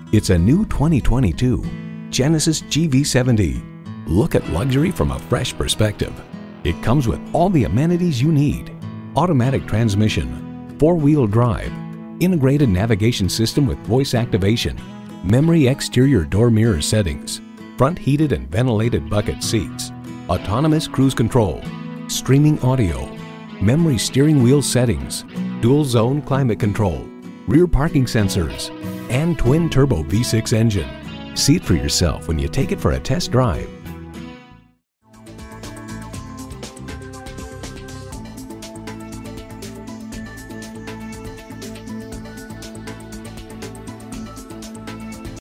It's a new 2022 Genesis GV70. Look at luxury from a fresh perspective. It comes with all the amenities you need. Automatic transmission, four-wheel drive, integrated navigation system with voice activation, memory exterior door mirror settings, front heated and ventilated bucket seats, autonomous cruise control, streaming audio, memory steering wheel settings, dual zone climate control, rear parking sensors, and twin turbo V6 engine. See it for yourself when you take it for a test drive.